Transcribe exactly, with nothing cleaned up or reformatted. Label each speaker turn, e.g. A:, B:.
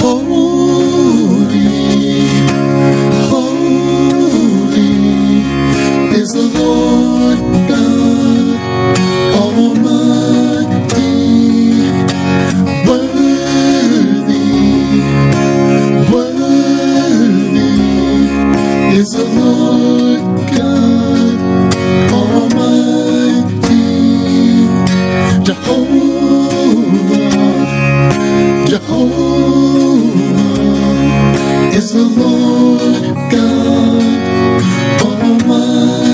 A: Holy, holy is the Lord God Almighty. Worthy, worthy is the Lord God Almighty. Jehovah, Jehovah is the Lord God Almighty.